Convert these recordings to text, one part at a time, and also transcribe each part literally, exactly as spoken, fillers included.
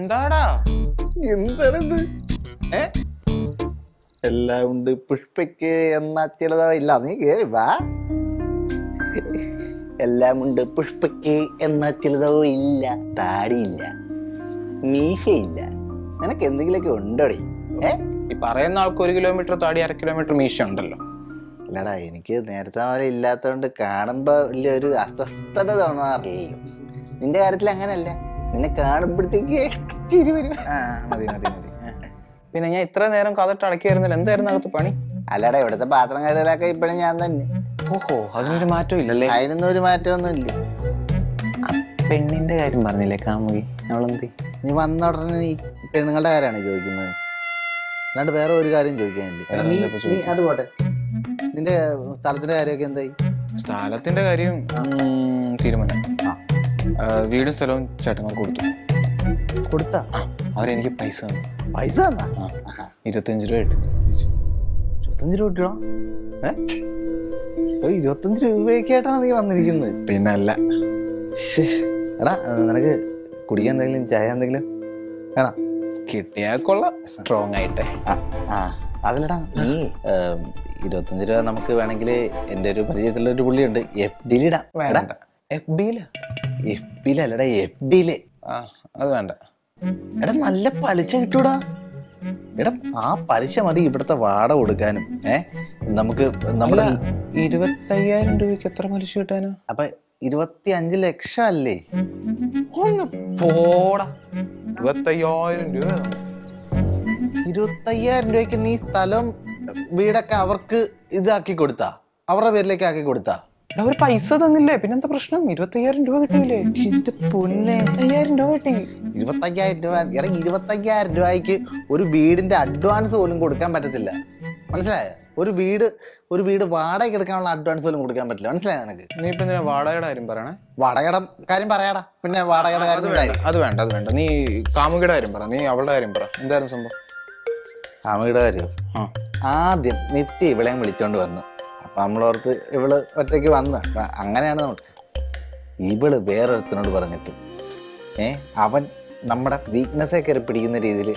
എന്താടാ എന്താണിത്? ഏ എല്ലാം ഉണ്ട് പുഷ്പയ്ക്ക് എന്നാ ചിലതോ ഇല്ല. നീ കേറി വാ. എല്ലാം ഉണ്ട് പുഷ്പയ്ക്ക് എന്നാ ചിലതോ ഇല്ല. താടിയില്ല, മീശയില്ല. നിനക്ക് എന്തെങ്കിലുമൊക്കെ ഉണ്ടോടി? ഏ ഈ പറയുന്ന ആൾക്ക് ഒരു കിലോമീറ്റർ താടി അര കിലോമീറ്റർ മീശ ഉണ്ടല്ലോ. അല്ലടാ, എനിക്ക് നേരത്തെ പോലെ ഇല്ലാത്തതുകൊണ്ട് കാണുമ്പോ വലിയ ഒരു അസ്വസ്ഥത തോന്നാറില്ലല്ലോ. നിന്റെ കാര്യത്തിൽ അങ്ങനല്ല. നിന്നെ കാണുമ്പോഴത്തേക്ക് ചിരി വരും. മതി മതി മതി. പിന്നെ ഞാൻ ഇത്ര നേരം കഥട്ട് അടക്കി വരുന്നില്ല. എന്തായിരുന്നു അകത്ത് പണി? അല്ലടാ, ഇവിടുത്തെ പാത്രം കഴുകലൊക്കെ ഇപ്പഴും ഞാൻ തന്നെ. ഓഹോ, അതിനൊരു മാറ്റം ഇല്ലല്ലേ? അതിനൊന്നും ഒരു മാറ്റമൊന്നും ഇല്ല. പെണ്ണിന്റെ കാര്യം പറഞ്ഞില്ലേ കാമുകി, അവളെന്തി? നീ വന്ന ഉടനെ നീ പെണ്ണുങ്ങളുടെ കാര്യമാണ് ചോദിക്കുന്നത്, അല്ലാണ്ട് വേറെ ഒരു കാര്യം ചോദിക്കാനില്ല. നീ നീ അത് പോട്ടെ, നിന്റെ സ്ഥലത്തിന്റെ കാര്യമൊക്കെ എന്തായി? സ്ഥലത്തിന്റെ കാര്യം തീരുമാനം. വീടും സ്ഥലവും ചേട്ടന്മാർക്ക് കൊടുത്തു. കൊടുത്താ? അവരെനിക്ക് പൈസ തന്നു. പൈസ തന്നാ? ഇരുപത്തിയഞ്ച് രൂപ കിട്ടും. ഇരുപത്തഞ്ച് രൂപ കിട്ടണോ? ഏ ഇരുപത്തഞ്ച് രൂപയൊക്കെയായിട്ടാണ് നീ വന്നിരിക്കുന്നത്? പിന്നെ അല്ല. എടാ, നിനക്ക് കുടിക്കാൻ എന്തെങ്കിലും ചായ എന്തെങ്കിലും വേണം? കിട്ടിയാൽ കൊള്ളാം, സ്ട്രോങ് ആയിട്ടെ. ആ അതിലടാ, നീ ഇരുപത്തഞ്ച് രൂപ നമുക്ക് വേണമെങ്കിൽ എൻ്റെ ഒരു പരിചയത്തിലുള്ള ഒരു പുള്ളിയുണ്ട്, എഫ് ഡിയിലിടാം. വേണ്ട. എഫ് ബിയില? എഫ് ബിയിലല്ലടാ, എഫ് ഡിയില്. ആ അത് വേണ്ട. എടാ, നല്ല പലിശ കിട്ടൂടാ. എടാ, ആ പലിശ മതി ഇവിടുത്തെ വാടക കൊടുക്കാനും. ഏഹ് നമുക്ക് നമ്മള് ഇരുപത്തയ്യായിരം രൂപയ്ക്ക് എത്ര പലിശ കിട്ടാനാ? അപ്പൊ ഇരുപത്തി അഞ്ച് ലക്ഷം അല്ലേ? ഒന്ന് പോടാ. ഇരുപത്തയ്യായിരം രൂപ. ഇരുപത്തയ്യായിരം രൂപയ്ക്ക് നീ സ്ഥലം വീടൊക്കെ അവർക്ക് ഇതാക്കി കൊടുത്താ, അവരുടെ പേരിലേക്ക് ആക്കി കൊടുത്താ? അവർ പൈസ തന്നില്ലേ, പിന്നെന്താ പ്രശ്നം? ഇരുപത്തയ്യായിരം രൂപ കിട്ടിയില്ലേ? എന്റെ പൊന്നെ, അയ്യായിരം രൂപ കിട്ടി. ഇരുപത്തയ്യായിരം രൂപ ഇറങ്ങി. ഇരുപത്തയ്യായിരം രൂപയ്ക്ക് ഒരു വീടിന്റെ അഡ്വാൻസ് പോലും കൊടുക്കാൻ പറ്റത്തില്ല, മനസ്സിലായോ? ഒരു വീട് ഒരു വീട് വാടക എടുക്കാനുള്ള അഡ്വാൻസ് പോലും കൊടുക്കാൻ പറ്റില്ല, മനസ്സിലായോ നിനക്ക്? നീ ഇപ്പൊ എന്തിനാ വാടകയുടെ കാര്യം പറയണേ? വാടകയുടെ കാര്യം പറയാടാ. പിന്നെ വാടകയുടെ കാര്യം അത് വേണ്ട, അത് വേണ്ട. നീ കാമുകിയുടെ കാര്യം പറ, നീ അവളുടെ കാര്യം പറ. എന്തായിരുന്നു സംഭവം? കാമുകിയുടെ കാര്യം ആദ്യം നിത്യ ഇവളെയും വിളിച്ചോണ്ട് വന്ന്. അപ്പൊ നമ്മളോർത്ത് ഇവള് ഒറ്റയ്ക്ക് വന്ന്. അങ്ങനെയാണ് നമ്മൾ. ഇവള് വേറൊരുത്തനോട് പറഞ്ഞിട്ട് ഏ അവൻ നമ്മുടെ വീക്ക്നെസ്സെ കയറി പിടിക്കുന്ന രീതിയിൽ.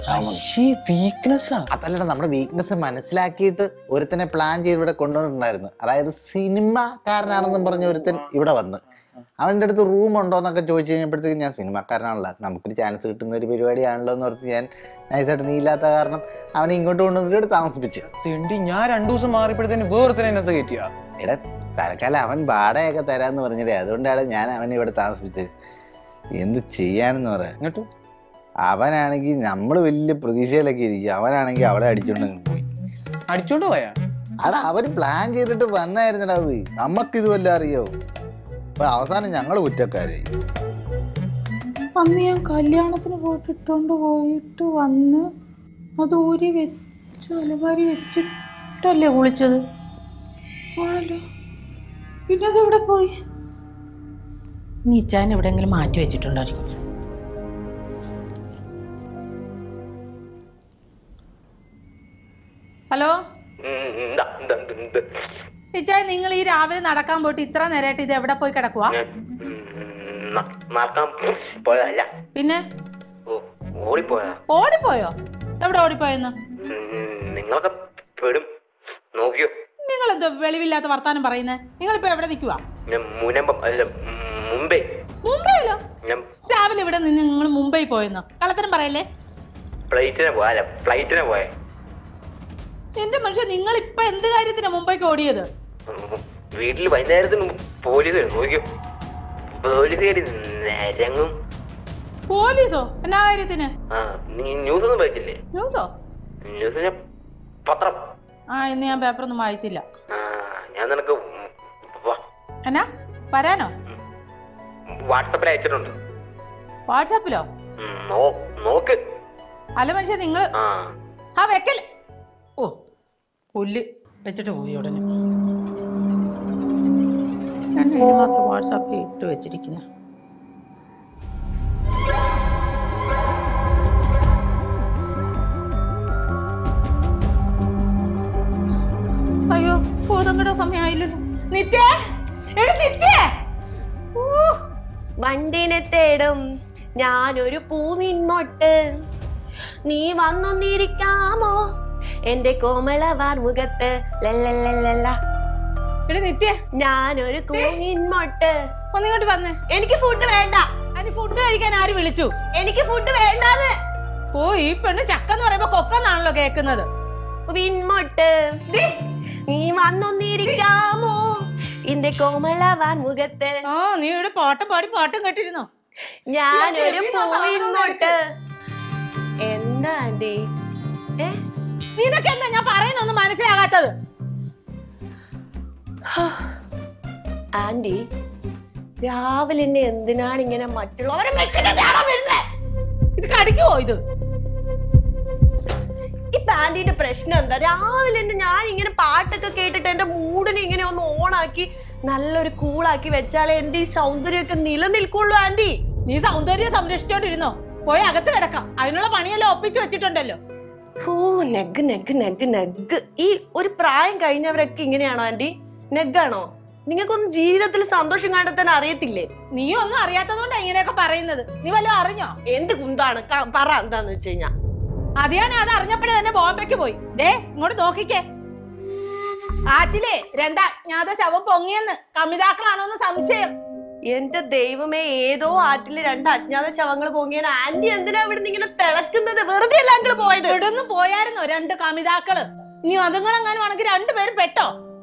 അതല്ലടാ, നമ്മുടെ വീക്ക്നെസ് മനസ്സിലാക്കിയിട്ട് ഒരുത്തനെ പ്ലാൻ ചെയ്ത് ഇവിടെ കൊണ്ടുവന്നിട്ടുണ്ടായിരുന്നു. അതായത് സിനിമക്കാരനാണെന്നും പറഞ്ഞ ഒരുത്തൻ ഇവിടെ വന്ന് അവൻ്റെ അടുത്ത് റൂം ഉണ്ടോ എന്നൊക്കെ ചോദിച്ചു കഴിഞ്ഞപ്പോഴത്തേക്കും ഞാൻ സിനിമക്കാരനാണല്ലോ, നമുക്കൊരു ചാൻസ് കിട്ടുന്ന ഒരു പരിപാടിയാണല്ലോ എന്ന് പറഞ്ഞ് ഞാൻ നൈസായിട്ട് നീ ഇല്ലാത്ത കാരണം അവനെ ഇങ്ങോട്ട് കൊണ്ടുവന്നിട്ട് താമസിപ്പിച്ച്. ഞാൻ രണ്ടു ദിവസം മാറിയപ്പോഴത്തേന് വേറൊരുത്തനെ അതിനകത്ത് കയറ്റിയാ? എടാ, തൽക്കാലം അവൻ വാടകയൊക്കെ തരാമെന്ന് പറഞ്ഞില്ലേ, അതുകൊണ്ടാണ് ഞാൻ അവനെ ഇവിടെ താമസിപ്പിച്ചത്. എന്ത് ചെയ്യാനെന്ന് പറയാം. എന്നിട്ട് അവനാണെങ്കിൽ നമ്മൾ വലിയ പ്രതീക്ഷയിലൊക്കെ ഇരിക്കും, അവനാണെങ്കിൽ അവളെ അടിച്ചോണ്ട് പോയി. അടിച്ചോണ്ട് പോയാ? അടാ, അവര് പ്ലാൻ ചെയ്തിട്ട് വന്നായിരുന്നടാ. പോയി നമുക്കിത് വല്ല അറിയോ? അപ്പൊ അവസാനം ഞങ്ങള് കുറ്റക്കാരായി. അന്ന് ഞാൻ കല്യാണത്തിന് പോയിട്ട് ഇട്ടോണ്ട് പോയിട്ട് വന്ന് അത് ഊരി വെച്ച് അലമാരി വെച്ചിട്ടല്ലേ കുളിച്ചത്. ആണല്ലോ, പിന്നെ അത് എവിടെ പോയി? നീച്ചാൻ എവിടെയെങ്കിലും മാറ്റി വെച്ചിട്ടുണ്ടായിരിക്കും. ഹലോ ടീച്ചായി, നിങ്ങൾ ഈ രാവിലെ നടക്കാൻ പോയിട്ട് ഇത്ര നേരമായിട്ട് ഇത് എവിടെ പോയി കിടക്കുവാ? പിന്നെ ഓടിപ്പോയോ? എവിടെ ഓടിപ്പോയെന്ന്? നിങ്ങൾ എന്തോ വെളിവില്ലാത്ത വർത്താനം പറയുന്നേ? നിങ്ങളിപ്പോ എവിടെ നിൽക്കുവാ? മുംബൈയിലോ? രാവിലെ ഇവിടെ നിന്ന് നിങ്ങൾ മുംബൈ പോയെന്നോ? കള്ളത്തരം പറയല്ലേ. എന്റെ മനുഷ്യ, നിങ്ങൾ ഇപ്പൊ എന്ത് കാര്യത്തിനാ മുംബൈക്ക് ഓടിയത്? വീട്ടിൽ വൈകുന്നേരത്തിന് പോലീസ് പോലീസോ? എന്നാ കാര്യത്തിന്? ന്യൂസ് ഒന്നും വായിച്ചില്ലേ? ന്യൂസോ? ന്യൂസ് പത്രം. ആ, ഇന്ന് ഞാൻ പേപ്പറൊന്നും വായിച്ചില്ല. ഞാൻ നിനക്ക് എന്നാ വരാനോ? വാട്സാപ്പിൽ അയച്ചിട്ടുണ്ട്. വാട്സാപ്പിലോ? നോക്ക്. അല്ല മനുഷ്യ, നിങ്ങൾ ആ വെക്കൽ. ഓ, പുല്ല് വെച്ചിട്ട് പോയി ഉടനെ. ഞാൻ മാത്രം വാട്സാപ്പിൽ ഇട്ട് വെച്ചിരിക്കുന്നു. അയ്യോ, പോതങ്ങടെ സമയമായില്ലല്ലോ. നിത്യ, നിത്യ, വണ്ടിനെ തേടും ഞാനൊരു പൂവിൻമൊട്ട് നീ വന്നൊന്നിരിക്കാമോ എന്റെ കോമളവാർ മുഖത്ത് ലല്ലല്ലല്ല എടി നിത്യ ഞാനൊരു പൂവിൻമൊട്ട് ഒന്നിങ്ങോട്ട് വന്ന്. എനിക്ക് ഫുഡ് വേണ്ട. അതിന് ഫുഡ് കഴിക്കാൻ ആര് വിളിച്ചു? എനിക്ക് ഫുഡ് വേണ്ടാന്ന്. ഓ ഈ പെണ്ണ് ചക്കെന്ന് പറയുമ്പോ കൊക്കെന്നാണല്ലോ കേക്കുന്നത്. വിൺമൊട്ട് നീ വന്നൊന്നിരിക്കാമോ എന്റെ കോമളവാൻ മുഖത്ത്. ആ നീ ഇവിടെ പാട്ടും പാടി പാട്ടും കേട്ടിരുന്നോ? ഞാനൊരു പൂവിൻമൊട്ട്. എന്താ ആന്റി? ഏ നിനക്ക് എന്താ ഞാൻ പറയുന്നൊന്നും മനസ്സിലാകാത്തത്? ആന്റി രാവിലെ എന്നെ എന്തിനാണ് ഇങ്ങനെ മറ്റുള്ളവരെ ഇത് കടിക്കുവോ ഇത്? ഇപ്പൊ ആന്റിന്റെ പ്രശ്നം എന്താ? രാവിലെ എന്നെ ഞാൻ ഇങ്ങനെ പാട്ടൊക്കെ കേട്ടിട്ട് എന്റെ മൂഡിനെ ഇങ്ങനെ ഒന്ന് ഓണാക്കി നല്ലൊരു കൂളാക്കി വെച്ചാലേ എന്റെ ഈ സൗന്ദര്യമൊക്കെ നിലനിൽക്കുള്ളൂ ആന്റി. നീ സൗന്ദര്യം സംരക്ഷിച്ചോണ്ടിരുന്നോ? പോയി അകത്ത് കിടക്കാം. അതിനുള്ള പണിയെല്ലാം ഒപ്പിച്ചു വെച്ചിട്ടുണ്ടല്ലോ. ഓ നെഗ് നെഗ് നെഗ് നെഗ്. ഈ ഒരു പ്രായം കഴിഞ്ഞവരൊക്കെ ഇങ്ങനെയാണോ ആന്റി? നെഗാണോ? നിങ്ങൾക്കൊന്നും ജീവിതത്തിൽ സന്തോഷം കണ്ടെത്താൻ അറിയത്തില്ലേ? നീ ഒന്നും അറിയാത്തതുകൊണ്ടാ ഇങ്ങനെയൊക്കെ പറയുന്നത്. നീ വല്ലതും അറിഞ്ഞോ? എന്ത് കുന്താണ് പറ. എന്താന്ന് വെച്ച് കഴിഞ്ഞാ അത് ഞാൻ അത് അറിഞ്ഞപ്പോഴേ തന്നെ ബോംബെക്ക് പോയി. ദേ ഇങ്ങോട്ട് നോക്കിക്കേ. ആറ്റിലെ രണ്ടാ അജ്ഞാത ശവം പൊങ്ങിയെന്ന്. കമിതാക്കളാണോന്ന് സംശയം. എന്റെ ദൈവമേ, ഏതോ ആറ്റില് രണ്ട് അജ്ഞാത ശവങ്ങൾ പൊങ്ങിയാൽ ആന്റി എന്തിനാ ഇവിടുന്ന് ഇങ്ങനെ തിളക്കുന്നത്? വെറുതെ അല്ല അങ്കിള് പോയത്. ഇവിടുന്ന് പോയായിരുന്നോ രണ്ട് കമിതാക്കള്? ഇനി അതുങ്ങളെങ്ങാനും ആണെങ്കിൽ രണ്ടുപേരും പെട്ടോ?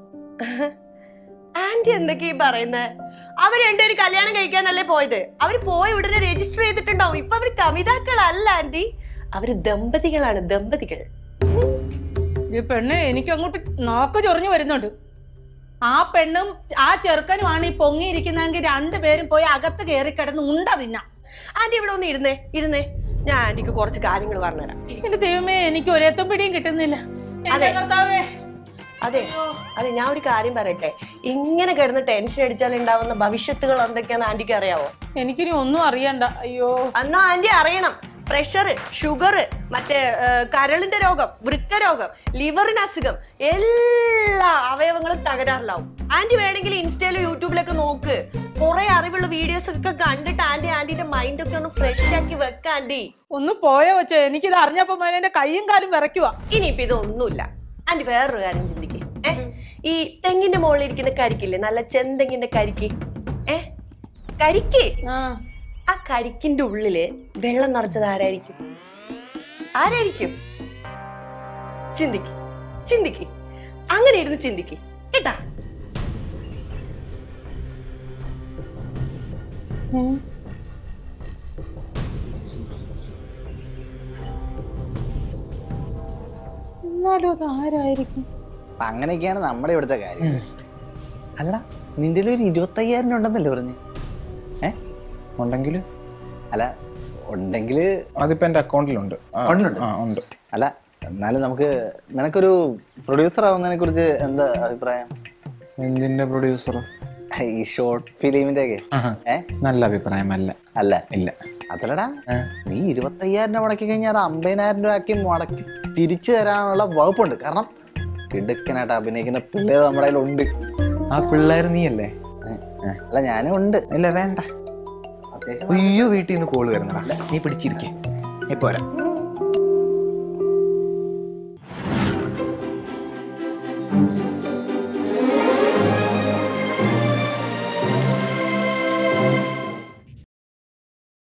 ആന്റി എന്തൊക്കെയാ പറയുന്നത്? അവര് രണ്ടുപേരും കല്യാണം കഴിക്കാനല്ലേ പോയത്? അവര് പോയ ഉടനെ രജിസ്റ്റർ ചെയ്തിട്ടുണ്ടാവും. ഇപ്പൊ അവര് കമിതാക്കളല്ല ആന്റി, അവര് ദമ്പതികളാണ്. ദമ്പതികൾ. ഈ പെണ്ണ് എനിക്ക് അങ്ങോട്ട് നോക്ക് ചൊറിഞ്ഞു വരുന്നുണ്ട്. ആ പെണ്ണും ആ ചെറുക്കനുമാണ് ഈ പൊങ്ങിയിരിക്കുന്നെങ്കിൽ രണ്ടുപേരും പോയി അകത്ത് കയറി കിടന്ന് ഉണ്ട തിന്ന. ആന്റി ഇവിടെ ഒന്ന് ഇരുന്നേ ഇരുന്നേ ഞാൻ ആന്റിക്ക് കുറച്ച് കാര്യങ്ങൾ പറഞ്ഞുതരാം. എന്റെ ദൈവമേ, എനിക്ക് ഒരെത്തും പിടിയും കിട്ടുന്നില്ല. അതെ കർത്താവേ. അതെ അതെ ഞാൻ ഒരു കാര്യം പറയട്ടെ. ഇങ്ങനെ കിടന്ന് ടെൻഷൻ അടിച്ചാൽ ഉണ്ടാവുന്ന ഭവിഷ്യത്തുകൾ എന്തൊക്കെയാന്ന് ആന്റിക്ക് അറിയാവോ? എനിക്കിനി ഒന്നും അറിയണ്ട. അയ്യോ, എന്നാ ആന്റി അറിയണം. പ്രഷർ, ഷുഗർ, മറ്റേ കരളിന്റെ രോഗം, വൃക്ക രോഗം, ലിവറിന് അസുഖം, എല്ലാ അവയവങ്ങളും തകരാറിലാവും. ആന്റി വേണമെങ്കിൽ ഇൻസ്റ്റയിലും യൂട്യൂബിലൊക്കെ നോക്ക്. കുറെ അറിവുള്ള വീഡിയോസ് ഒക്കെ കണ്ടിട്ട് ആന്റി ആന്റിന്റെ മൈൻഡ് ഒക്കെ ഒന്ന് ഫ്രഷ് ആക്കി വെക്ക ആന്റി. ഒന്ന് പോയോ വെച്ചോ. എനിക്കിത് അറിഞ്ഞപ്പോ മോനെ എന്റെ കൈയും കാലും വിറയ്ക്കുവാ. ഇനിയിപ്പൊ ഇതൊന്നുമില്ല ആന്റി, വേറൊരു കാര്യം ചിന്തിക്ക്. ഏ ഈ തെങ്ങിന്റെ മുകളിൽ ഇരിക്കുന്ന കരിക്കില്ലേ, നല്ല ചെന്തെങ്ങിന്റെ കരിക്ക്, ഏ കരിക്ക്, ആ കരിക്കിന്റെ ഉള്ളില് വെള്ളം നിറച്ചത് ആരായിരിക്കും? ആരായിരിക്കും? ചിന്തിക്ക് ചിന്തിക്ക് അങ്ങനെ ഇരുന്ന് ചിന്തിക്ക് കേട്ടാ. എന്നാലും അത് ആരായിരിക്കും? അങ്ങനെയൊക്കെയാണ് നമ്മുടെ ഇവിടുത്തെ കാര്യം. അല്ലടാ, നിന്റെ ഒരു ഇരുപത്തി അയ്യായിരം ഉണ്ടെന്നല്ലേ പറഞ്ഞു? ഏ ഉണ്ടെങ്കിൽ അല്ല ഉണ്ടെങ്കിൽ അതിപ്പോ എന്റെ അക്കൗണ്ടിലുണ്ട്. ഉണ്ട്. അല്ല എന്നാലും നമുക്ക് നിനക്കൊരു പ്രൊഡ്യൂസർ ആവുന്നതിനെ കുറിച്ച് എന്താ അഭിപ്രായം? എന്തിന്റെ പ്രൊഡ്യൂസർ? ഈ ഷോർട്ട് ഫിലിമിന്റെ ഒക്കെ. ഏ നല്ല അഭിപ്രായമല്ല. അല്ല ഇല്ല. അതല്ലടാ, നീ ഇരുപത്തി അയ്യായിരം രൂപ മുടക്കി കഴിഞ്ഞാൽ അത് അമ്പതിനായിരം രൂപ ആക്കി മുടക്കി തിരിച്ചു തരാനുള്ള വകുപ്പുണ്ട്. കാരണം കിടുക്കനായിട്ട് അഭിനയിക്കുന്ന പിള്ളേർ നമ്മുടെ കയ്യിലുണ്ട്. ആ പിള്ളേർ നീയല്ലേ? അല്ല ഞാനും ഉണ്ട്. ഇല്ല വേണ്ട. അയ്യോ, വീട്ടിൽ നിന്ന് കോള് വരുന്നടാ. നീ പിടിച്ചിരിക്കേ. പോരാ.